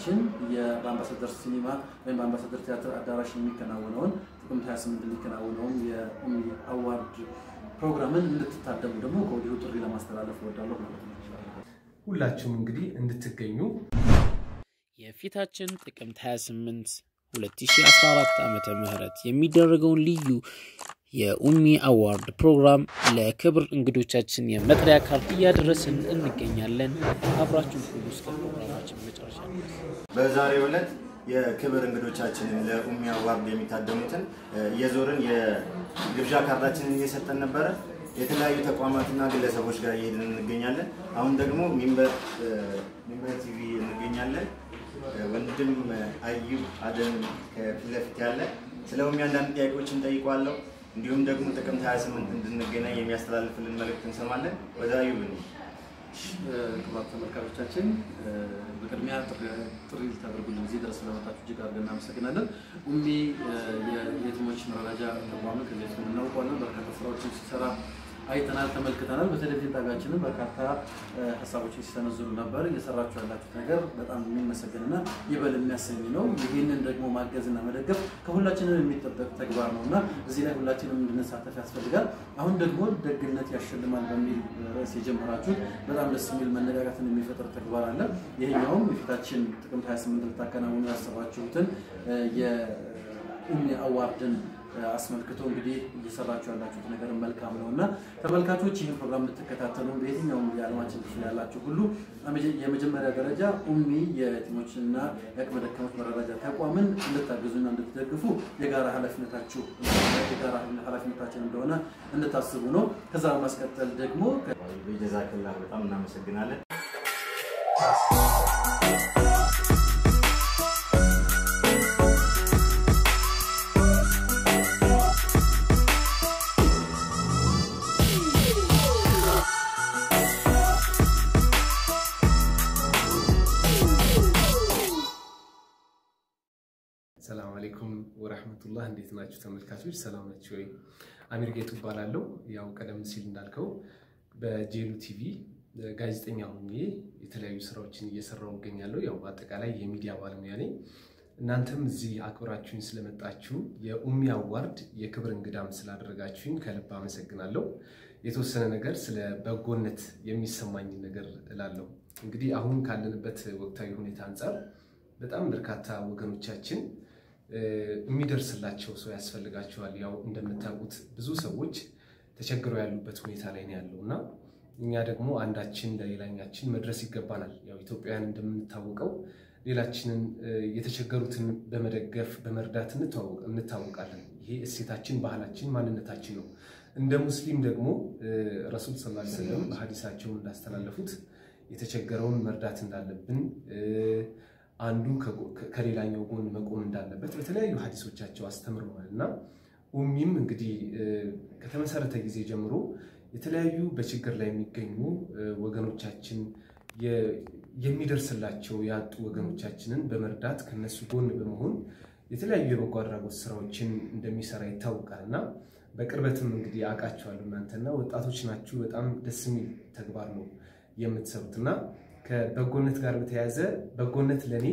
ተመልካቾቻችን የአንባሳደር ሲኒማ ወይም በአንባሳደር ቲያትር አዳራሽ የሚከናወነውን ጥቅምት 28 የሚከናወነውን የኡሚ አዋርድ ፕሮግራምን እንድትታደሙ ደግሞ ከወዲሁ ጥሪ ለማስተላለፍ ወዳለሁ ማለት ነው። ሁላችሁም እንግዲህ እንድትገኙ የፊታችን ጥቅምት 28 2014 ዓመተ ምህረት የሚደረገውን ልዩ የኡሚ አዋርድ ፕሮግራም ለክብር እንግዶቻችን የመጥሪያ ካርድ እያደረስን እንገኛለን። አብራችሁን ሁሉ እስከ ፕሮግራማችን መጨረሻ ድረስ በዛሬው ዕለት የክብር እንግዶቻችንን ለኡሚ አዋርድ የሚታደሙትን የዞርን የግብዣ ካርዳችንን እየሰጠን ነበር። የተለያዩ ተቋማትና ግለሰቦች ጋር እየሄድን እንገኛለን። አሁን ደግሞ ሚንበር ቲቪ እንገኛለን። ወንድም አዩ አደም ከፊት ያለ ስለ ኡሚ አንዳንድ ጥያቄዎችን ጠይቋለሁ። እንዲሁም ደግሞ ጥቅምት 28 እንድንገናኝ የሚያስተላልፍልን መልእክት እንሰማለን። ወደ አዩ ብን ክቡራን ተመልካቾቻችን በቅድሚያ ጥሪ ልታደርጉልን እዚህ ድረስ ስለመጣችሁ እጅግ አድርገን እናመሰግናለን። ኡሚ የየቲሞች መረዳጃ ተቋም ከዚህ በፊት እናውቀዋለን። በርካታ ስራዎችን ሲሰራ አይተናል፣ ተመልክተናል። በቴሌቪዥን ጣቢያችንም በርካታ ሀሳቦችን ሲሰነዝሩ ነበር። እየሰራችሁ ያላችሁት ነገር በጣም የሚመሰገንና ይበል የሚያሰኝ ነው። ይህንን ደግሞ ማገዝና መደገፍ ከሁላችንም የሚጠበቅ ተግባር ነውና እዚህ ላይ ሁላችንም እንድንሳተፍ ያስፈልጋል። አሁን ደግሞ ደግነት ያሸልማል በሚል ርዕስ የጀመራችሁት በጣም ደስ የሚል መነጋጋትን የሚፈጥር ተግባር አለ። ይሄኛውም የፊታችን ጥቅምት 28 ልታከናውኑ ያሰባችሁትን የኡሚ አዋርድን አስመልክቶ እንግዲህ እየሰራችሁ ያላችሁት ነገር መልካም ነውና ተመልካቾች ይህን ፕሮግራም ልትከታተሉ በየትኛውም የዓለማችን ክፍል ያላችሁ ሁሉ የመጀመሪያ ደረጃ ኡሚ የየቲሞችና የአቅመ ደካሞች መረዳጃ ተቋምን እንድታግዙና እንድትደግፉ የጋራ ኃላፊነታችን እንደሆነ እንድታስቡ ነው። ከዛ በማስቀጠል ደግሞ በጀዛከላህ በጣም እናመሰግናለን። ሰላም አለይኩም ወራህመቱላህ እንዴት ናችሁ ተመልካቾች? ሰላም ናችሁ ወይ? አሚር ጌቱ እባላለሁ። ያው ቀደም ሲል እንዳልከው በyou ቲቪ ጋዜጠኛ ሆኜ የተለያዩ ስራዎችን እየሰራው እገኛለሁ። ያው አጠቃላይ የሚዲያ ባለሙያ ነኝ። እናንተም እዚህ አክብራችሁኝ ስለመጣችሁ የኡሚ አዋርድ የክብር እንግዳም ስላደረጋችሁኝ ከልብ አመሰግናለሁ። የተወሰነ ነገር ስለ በጎነት የሚሰማኝ ነገር እላለሁ። እንግዲህ አሁን ካለንበት ወቅታዊ ሁኔታ አንፃር በጣም በርካታ ወገኖቻችን የሚደርስላቸው ሰው ያስፈልጋቸዋል። ያው እንደምታውቁት ብዙ ሰዎች ተቸግረው ያሉበት ሁኔታ ላይ ነው ያለውና እኛ ደግሞ አንዳችን ለሌላኛችን መድረስ ይገባናል። ያው ኢትዮጵያውያን እንደምንታወቀው ሌላችንን የተቸገሩትን በመደገፍ በመርዳት እንታወቃለን። ይሄ እሴታችን፣ ባህላችን፣ ማንነታችን ነው። እንደ ሙስሊም ደግሞ ረሱል ሰለላሁ ዐለይሂ ወሰለም በሐዲሳቸው እንዳስተላለፉት የተቸገረውን መርዳት እንዳለብን አንዱ ከሌላኛው ጎን መቆም እንዳለበት በተለያዩ ሐዲሶቻቸው አስተምረዋልና ኡሚም እንግዲህ ከተመሰረተ ጊዜ ጀምሮ የተለያዩ በችግር ላይ የሚገኙ ወገኖቻችን የሚደርስላቸው ያጡ ወገኖቻችንን በመርዳት ከነሱ ጎን በመሆን የተለያዩ የበጎ አድራጎት ስራዎችን እንደሚሰራ ይታወቃልና በቅርበትም እንግዲህ አቃቸዋለሁ። እናንተና ወጣቶች ናችሁ። በጣም ደስ የሚል ተግባር ነው የምትሰሩትና ከበጎነት ጋር በተያያዘ በጎነት ለኔ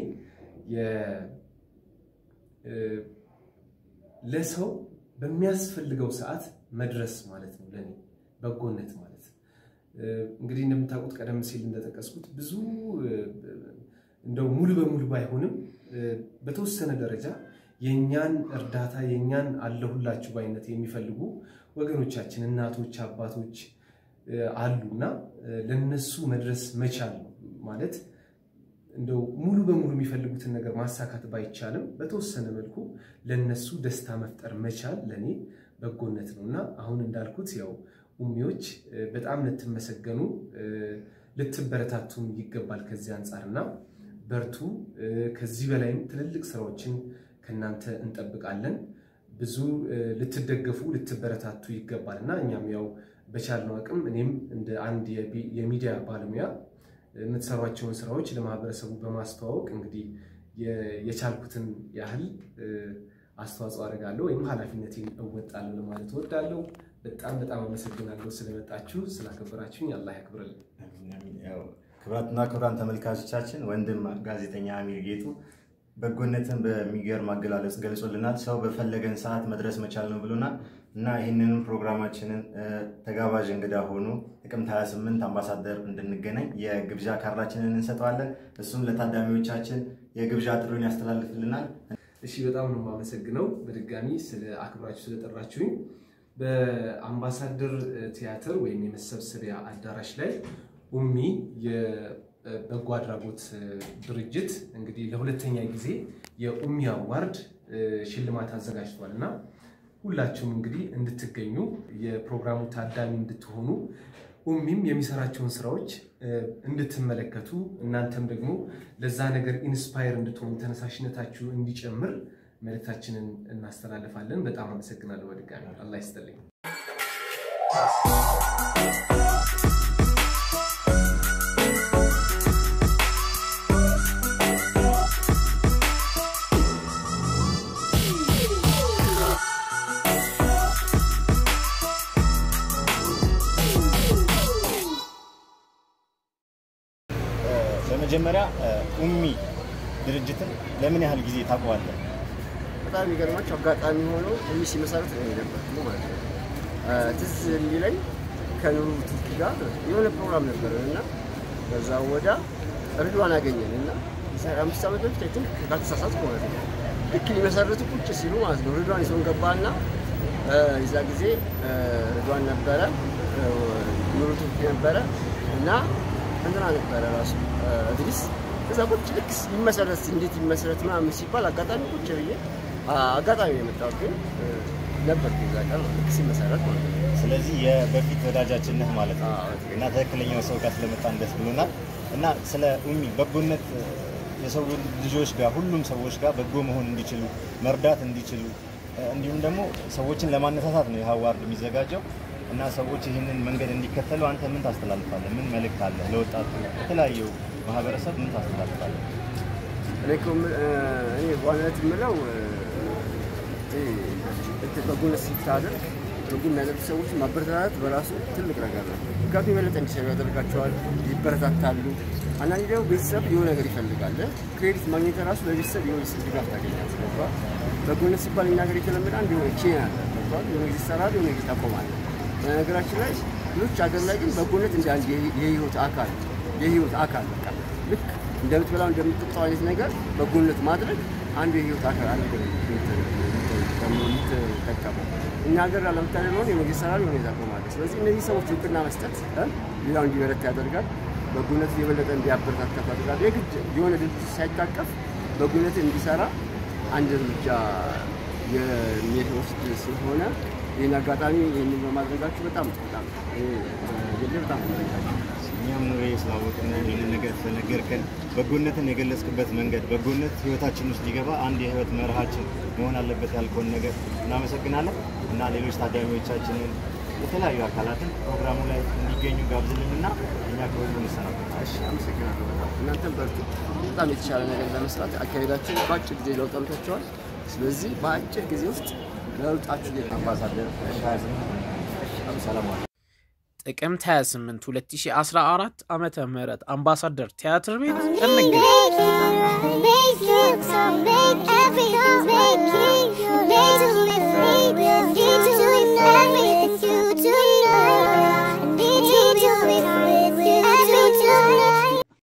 ለሰው በሚያስፈልገው ሰዓት መድረስ ማለት ነው። ለኔ በጎነት ማለት እንግዲህ እንደምታውቁት ቀደም ሲል እንደተጠቀስኩት ብዙ እንደው ሙሉ በሙሉ ባይሆንም በተወሰነ ደረጃ የኛን እርዳታ የኛን አለሁላችሁ ባይነት የሚፈልጉ ወገኖቻችን እናቶች አባቶች አሉና ለነሱ መድረስ መቻል ማለት እንደው ሙሉ በሙሉ የሚፈልጉትን ነገር ማሳካት ባይቻልም በተወሰነ መልኩ ለነሱ ደስታ መፍጠር መቻል ለኔ በጎነት ነውና አሁን እንዳልኩት ያው ኡሚዎች በጣም ልትመሰገኑ ልትበረታቱም ይገባል። ከዚህ አንፃርና በርቱ። ከዚህ በላይም ትልልቅ ስራዎችን ከናንተ እንጠብቃለን። ብዙ ልትደገፉ ልትበረታቱ ይገባልና እኛም ያው በቻልነው አቅም እኔም እንደ አንድ የሚዲያ ባለሙያ የምትሰሯቸውን ስራዎች ለማህበረሰቡ በማስተዋወቅ እንግዲህ የቻልኩትን ያህል አስተዋጽኦ አደርጋለሁ ወይም ኃላፊነቴን እወጣለሁ ለማለት እወዳለሁ። በጣም አመሰግናለሁ ስለመጣችሁ ስላከበራችሁኝ። አላህ ያክብርልኝ። ያው ክብራትና ክብራን ተመልካቾቻችን ወንድም ጋዜጠኛ አሚር ጌጡ በጎነትን በሚገርም አገላለጽ ገልጾልናል። ሰው በፈለገን ሰዓት መድረስ መቻል ነው ብሎናል እና ይሄንን ፕሮግራማችንን ተጋባዥ እንግዳ ሆኖ ጥቅምት 28 አንባሳደር እንድንገናኝ የግብዣ ካርዳችንን እንሰጣለን። እሱም ለታዳሚዎቻችን የግብዣ ጥሪውን ያስተላልፍልናል። እሺ በጣም ነው ማመሰግነው በድጋሚ ስለ አክብራችሁ ስለጠራችሁኝ። በአምባሳደር ቲያትር ወይም የመሰብሰቢያ አዳራሽ ላይ ኡሚ የበጎ አድራጎት ድርጅት እንግዲህ ለሁለተኛ ጊዜ የኡሚ አዋርድ ሽልማት አዘጋጅቷልና ሁላችሁም እንግዲህ እንድትገኙ የፕሮግራሙ ታዳሚ እንድትሆኑ ኡሚም የሚሰራቸውን ስራዎች እንድትመለከቱ እናንተም ደግሞ ለዛ ነገር ኢንስፓየር እንድትሆኑ ተነሳሽነታችሁ እንዲጨምር መልእክታችንን እናስተላልፋለን። በጣም አመሰግናለሁ በድጋሚ አላህ ይስጥልኝ። በመጀመሪያ ኡሚ ድርጅትን ለምን ያህል ጊዜ ታውቀዋለህ? በጣም የሚገርማችሁ አጋጣሚ ሆኖ ኡሚ ሲመሰረት ነው የነበረው ማለት ነው። ትዝ የሚለኝ ከኑሩ ቱርኪ ጋር የሆነ ፕሮግራም ነበርና በዛ ወዳ ርድዋን አገኘንና 5 ዓመት በፊት አይተን ከተሳሳትኩ ማለት ነው ልክ ሊመሰርቱ ቁጭ ሲሉ ማለት ነው ርድዋን ይዞን ገባና እዛ ጊዜ ርድዋን ነበረ ኑሩ ቱርኪ ነበረ እና እንትና ነበረ ራሱ ድሪስ እዛ ቁጭ ልክ ይመሰረት እንዴት ይመሰረት ምናምን ሲባል አጋጣሚ ቁጭ ብዬ አጋጣሚ የመጣው ግን ነበር ከዛ ቀን ልክ ሲመሰረት ማለት ነው። ስለዚህ የበፊት ወዳጃችን ነህ ማለት ነው እና ትክክለኛው ሰው ጋር ስለመጣን ደስ ብሎናል። እና ስለ ኡሚ በጎነት የሰው ልጆች ጋር ሁሉም ሰዎች ጋር በጎ መሆን እንዲችሉ መርዳት እንዲችሉ እንዲሁም ደግሞ ሰዎችን ለማነሳሳት ነው የአዋርድ የሚዘጋጀው እና ሰዎች ይህንን መንገድ እንዲከተሉ አንተ ምን ታስተላልፋለህ? ምን መልእክት አለ ለወጣቱ የተለያዩ ማህበረሰብ ምን ታስተላልፋለህ? እኔ ዋናነት የምለው በጎነት ሲታደርግ በጎን የሚያደርጉ ሰዎች ማበረታታት በራሱ ትልቅ ነገር ነው። ምክንያቱም የበለጠ እንዲሰሩ ያደርጋቸዋል፣ ይበረታታሉ። አንዳንዴ ደግሞ ቤተሰብ የሆነ ነገር ይፈልጋል። ክሬዲት ማግኘት ራሱ ለቤተሰብ የሆነ ድጋፍ ታገኛለህ። በጎነት ሲባል እኛ ሀገር የተለመደ አንድ የሆነ ቼን አለ። የሆነ ጊዜ ይሰራል፣ የሆነ ጊዜ ታቆማለህ። በነገራችን ላይ ሌሎች ሀገር ላይ ግን በጎነት እንደ አንድ የህይወት አካል በቃ ልክ እንደምትበላው እንደምትጠጣው አይነት ነገር በጎነት ማድረግ አንዱ የህይወት አካል አድርገው የሚጠቀመው እኛ ሀገር ለምታደርገው ነው የመንግስት ሰራዊ ነው ያቆማል። ስለዚህ እነዚህ ሰዎች እውቅና መስጠት ሌላው እንዲበረታ ያደርጋል። በጎነት የበለጠ እንዲያበረታታ ያደርጋል። የግድ የሆነ ድርጅት ሳይታቀፍ በጎነት እንዲሰራ አንድ እርምጃ የሚወስድ ስለሆነ ይህን አጋጣሚ ይህንን በማድረጋችሁ በጣም እኛም ኑሬ ስላወቅን ይህንን ነገር ስለነገርከን በጎነትን የገለጽክበት መንገድ በጎነት ህይወታችን ውስጥ ሊገባ አንድ የህይወት መርሃችን መሆን አለበት ያልከውን ነገር እናመሰግናለን እና ሌሎች ታዳሚዎቻችንን የተለያዩ አካላትን ፕሮግራሙ ላይ እንዲገኙ ጋብዝልንና እኛ ከሁሉ እንሰናበታለን። አመሰግናለሁ። እናንተም በርቱ። በጣም የተሻለ ነገር ለመስራት አካሄዳችን በአጭር ጊዜ ለውጥ አምጥታችኋል። ስለዚህ በአጭር ጊዜ ውስጥ ለውጣችሁ አምባሳደር ሰላም ጥቅምት 28 2014 ዓመተ ምህረት አምባሳደር ቲያትር ቤት እንገናኝ።